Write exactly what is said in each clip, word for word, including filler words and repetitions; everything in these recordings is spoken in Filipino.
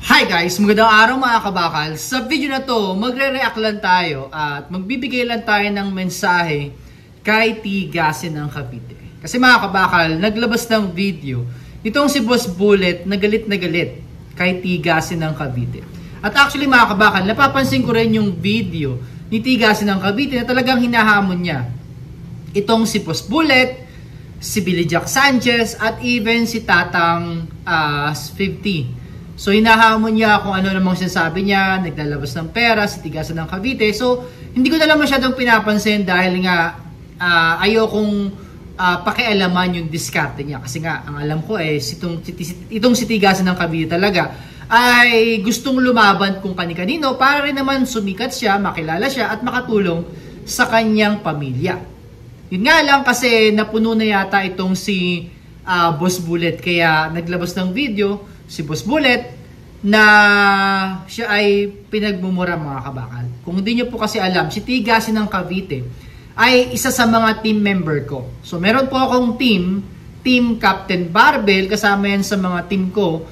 Hi guys! Magandang araw mga kabakal. Sa video na to, magre-react lang tayo at magbibigay lang tayo ng mensahe kay Tigasin ng Cavite. Kasi mga kabakal, naglabas ng video itong si Boss Bullet na galit na galit kay Tigasin ng Cavite. At actually mga kabakal, napapansin ko rin yung video ni Tigasin ng Cavite na talagang hinahamon niya itong si Boss Bullet, si Billy Jack Sanchez at even si Tatang uh, fifty. So hinahamon niya kung ano namang sinasabi niya, naglalabas ng pera, si Tigasin ng Cavite. So hindi ko na lang masyadong pinapansin dahil nga uh, ayokong uh, pakialaman yung diskarte niya. Kasi nga ang alam ko eh itong, itong si Tigasin ng Cavite talaga ay gustong lumaban kung kani-kanino para rin naman sumikat siya, makilala siya at makatulong sa kanyang pamilya. Yun nga lang kasi napuno na yata itong si uh, Boss Bullet kaya naglabas ng video si Boss Bullet na siya ay pinagmumura mga kabakal. Kung hindi nyo po kasi alam, si Tigasin ng Cavite ay isa sa mga team member ko. So meron po akong team, Team Captain Barbell, kasama yan sa mga team ko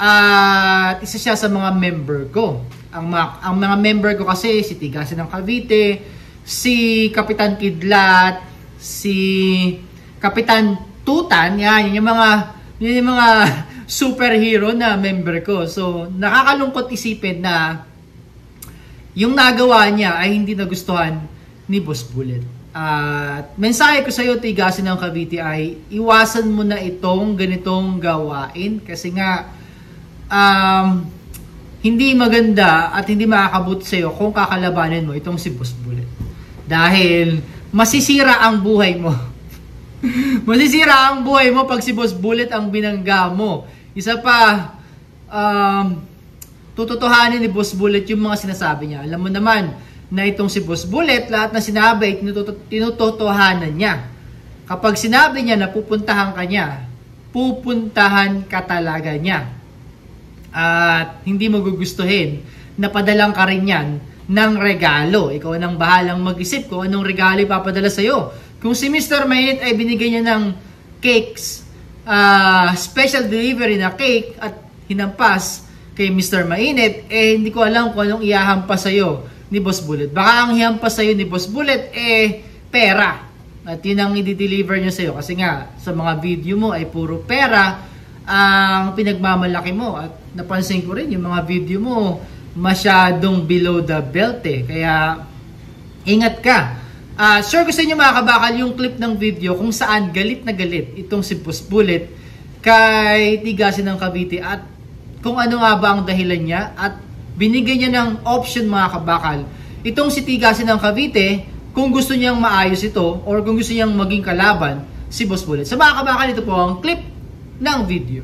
at isa siya sa mga member ko. Ang mga, ang mga member ko kasi si Tigasin ng Cavite, si Kapitan Kidlat, si Kapitan Tutan, yan, yung mga yun yung mga superhero na member ko. So, nakakalungkot isipin na yung nagawa niya ay hindi nagustuhan ni Boss Bullet. At uh, mensahe ko sa iyo, Tigasin ng Cavite, ay iwasan mo na itong ganitong gawain kasi nga um, hindi maganda at hindi makakabuti sa iyo kung kakalabanin mo itong si Boss Bullet. Dahil masisira ang buhay mo. Masisira ang buhay mo pag si Boss Bullet ang binangga mo. Isa pa, um, tututuhanin ni Boss Bullet yung mga sinasabi niya. Alam mo naman na itong si Boss Bullet, lahat na sinabi, tinututuhanan niya. Kapag sinabi niya na pupuntahan ka niya, pupuntahan ka talaga niya. At hindi mo gugustuhin na padalang ka rin yan ng regalo. Ikaw nang bahalang mag-isip kung anong regalo ipapadala sa'yo. Kung si Mister Mainit ay binigay niya ng cakes, Uh, special delivery na cake at hinampas kay Mister Mainit, eh hindi ko alam kung anong ihahampas sa'yo ni Boss Bullet. Baka ang ihampas sa'yo ni Boss Bullet eh pera. At yun ang i-deliver niya sa'yo kasi nga sa mga video mo ay puro pera ang pinagmamalaki mo. At napansin ko rin yung mga video mo masyadong below the belt eh. Kaya ingat ka. Uh, share ko sa inyo mga kabakal yung clip ng video kung saan galit na galit itong si Boss Bullet kay Tigasin ng Cavite at kung ano nga ba ang dahilan niya at binigay niya ng option mga kabakal itong si Tigasin ng Cavite kung gusto niyang maayos ito or kung gusto niyang maging kalaban si Boss Bullet. Sa mga kabakal, ito po ang clip ng video.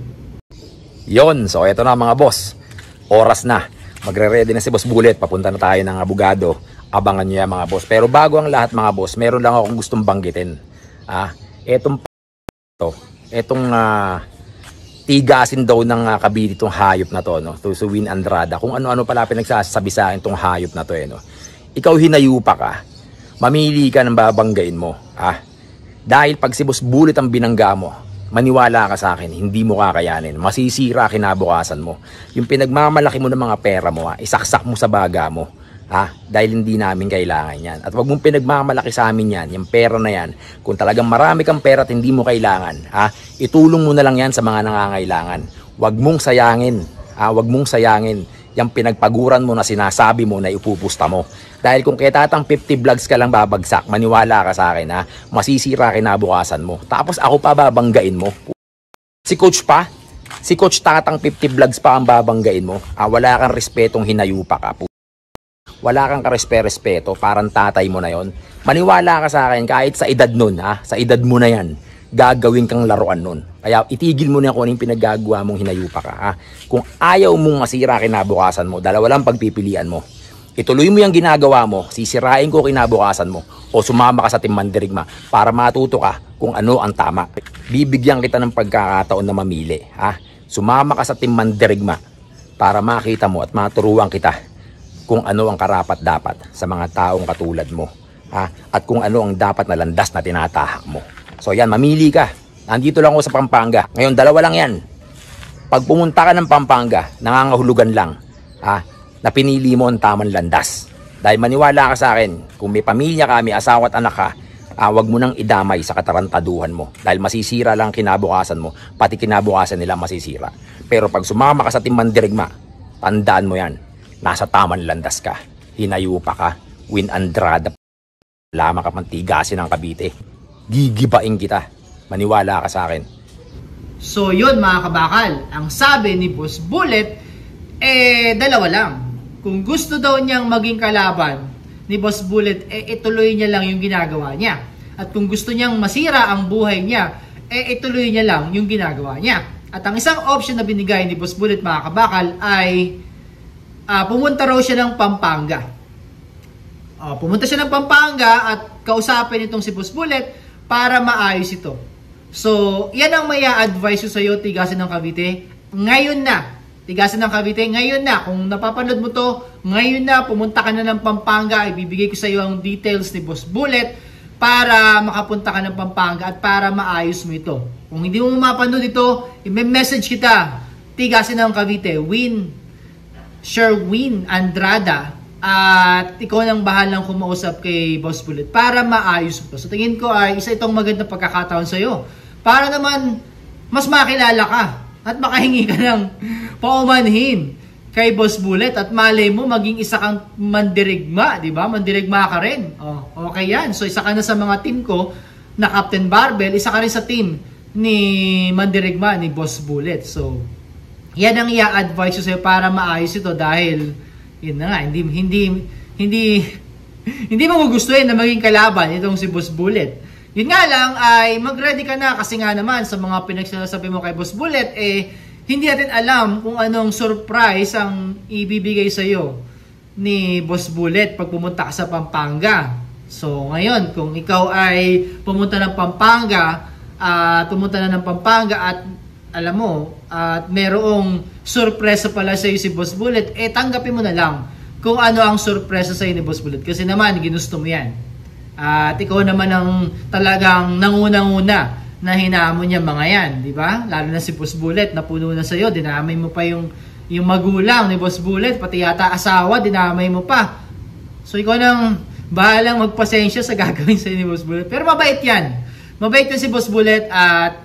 Yon, so ito na mga boss, oras na, magre-ready na si Boss Bullet, papunta na tayo ng abogado. Abangan nyo yan mga boss. Pero bago ang lahat mga boss, meron lang akong gustong banggitin. Ah, etong to, etong uh, Tigasin daw ng uh, Cavite itong hayop na to, no? To si Win Andrada. Kung ano-ano pala pinagsasabi sa akin itong hayop na to, eh, no? Ikaw hinayupa ka. Mamili ka ng babanggain mo. Ah, dahil pag si Boss Bullet ang binangga mo, maniwala ka sa akin, hindi mo kakayanin. Masisira kinabukasan mo. Yung pinagmamalaki mo ng mga pera mo, ah, isaksak mo sa baga mo. Ha? Dahil hindi namin kailangan yan. At wag mong pinagmamalaki sa amin yan, yung pera na yan. Kung talagang marami kang pera at hindi mo kailangan, ha? Itulong mo na lang yan sa mga nangangailangan. Wag mong sayangin, ha? Wag mong sayangin yung pinagpaguran mo na sinasabi mo na ipupusta mo. Dahil kung kay Tatang fifty vlogs ka lang babagsak, maniwala ka sa akin, ha? Masisira kinabukasan mo. Tapos ako pa babanggain mo. Si Coach pa, si Coach Tatang fifty vlogs pa ang babanggain mo. Ha? Wala kang respetong hinayupa ka. Wala kang karespe-respeto, parang tatay mo na yon. Maniwala ka sa akin, kahit sa edad nun, ha? Sa edad mo na yan, gagawin kang laruan nun. Kaya itigil mo na kung anong pinaggagawa mong hinayupa ka. Ha? Kung ayaw mong masira kinabukasan mo, dalawa lang pagpipilian mo. Ituloy mo yung ginagawa mo, sisirain ko kinabukasan mo, o sumama ka sa Team Mandirigma para matuto ka kung ano ang tama. Bibigyan kita ng pagkakataon na mamili. Ha? Sumama ka sa Team Mandirigma para makita mo at maturuan kita kung ano ang karapat-dapat sa mga taong katulad mo, ha? At kung ano ang dapat na landas na tinatahak mo. So yan, mamili ka. Nandito lang ako sa Pampanga. Ngayon, dalawa lang yan. pag pumunta ka ng Pampanga, nangangahulugan lang ah, na pinili mo ang tamang landas. Dahil maniwala ka sa akin, kung may pamilya ka, may asawa at anak ka, ah, wag mo nang idamay sa katarantaduhan mo. Dahil masisira lang kinabukasan mo, pati kinabukasan nila masisira. Pero pag sumama ka sa Team Mandirigma, tandaan mo yan, nasa tamang landas ka. Hinayo pa ka, Win Andrada, lama ka pang tigasin ng Cavite. Gigibain kita. Maniwala ka sa akin. So yun mga kabakal, ang sabi ni Boss Bullet, eh dalawa lang. Kung gusto daw niyang maging kalaban ni Boss Bullet, eh ituloy niya lang yung ginagawa niya. At kung gusto niyang masira ang buhay niya, eh ituloy niya lang yung ginagawa niya. At ang isang option na binigay ni Boss Bullet mga kabakal ay uh, pumunta raw siya ng Pampanga. Uh, pumunta siya ng Pampanga at kausapin itong si Boss Bullet para maayos ito. So, yan ang may advice ko sa iyo, Tigasin ng Cavite. Ngayon na, Tigasin ng Cavite, ngayon na. Kung napapanood mo to, ngayon na, pumunta ka na ng Pampanga. Ibibigay ko sa iyo ang details ni Boss Bullet para makapunta ka ng Pampanga at para maayos mo ito. Kung hindi mo mapanood ito, i-message kita. Tigasin ng Cavite, Win, Sherwin Andrada. At ikaw nang bahalang kumausap kay Boss Bullet para maayos mo to. So tingin ko ay isa itong magandang pagkakataon sa iyo para naman mas makilala ka at makahingi ka ng paumanhin kay Boss Bullet at malay mo maging isa kang mandirigma, di ba? Mandirigma ka rin. Oh, okay yan. So isa ka na sa mga team ko na Captain Barbell, isa ka rin sa team ni mandirigma ni Boss Bullet. So yan ang i-advise ko sa iyo para maayos ito dahil yun na nga, hindi hindi hindi hindi mo gugustuhin na maging kalaban itong si Boss Bullet. Yun nga lang ay mag-ready ka na kasi nga naman sa mga pinagsasabi mo kay Boss Bullet eh hindi natin alam kung anong surprise ang ibibigay sa iyo ni Boss Bullet pag pumunta ka sa Pampanga. So ngayon, kung ikaw ay pumunta ng Pampanga, at uh, pumunta na ng Pampanga at alam mo, at uh, merong sorpresa pala sa iyo si Boss Bullet, eh tanggapin mo na lang kung ano ang sorpresa sa iyo ni Boss Bullet kasi naman ginusto mo yan. Uh, at ikaw naman ang talagang nangunang-una na hinamon niya mga yan, di ba? Lalo na si Boss Bullet, napuno na sa iyo, dinamay mo pa yung yung magulang ni Boss Bullet, pati yata asawa, dinamay mo pa. So ikaw nang bahalang magpasensya sa gagawin sa iyo ni Boss Bullet. Pero mabait yan. Mabait yan si Boss Bullet at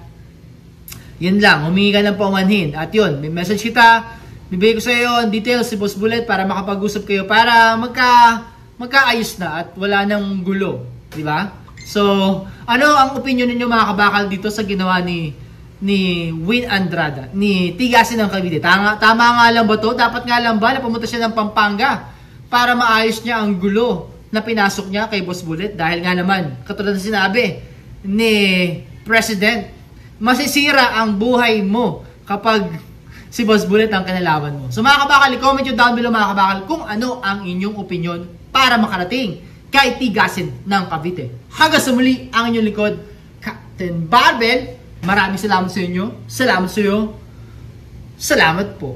yun lang, humingi ka ng paumanhin. At yun, may message kita, bibigay ko sa iyo ang details si Boss Bullet para makapag-usap kayo para magka magkaayos na at wala nang gulo, di ba? So, ano ang opinion ninyo mga kabakal dito sa ginawa ni ni Win Andrada, ni Tigasin ng Cavite? Tama, tama nga lang ba to? Dapat nga lang ba na pumunta siya ng Pampanga para maayos niya ang gulo na pinasok niya kay Boss Bullet? Dahil nga naman, katulad na sinabi ni President, masisira ang buhay mo kapag si Boss Bullet ang kinalaban mo. So mga kabakal, comment nyo down below mga kabakal kung ano ang inyong opinion para makarating kay Tigasin ng Cavite. Hanggang sa muli, ang inyong likod, Captain Barbell. Maraming salamat sa inyo. Salamat sa iyo. Salamat po.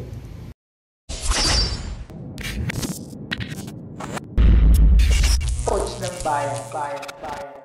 Coach ng bayan, bayan, bayan.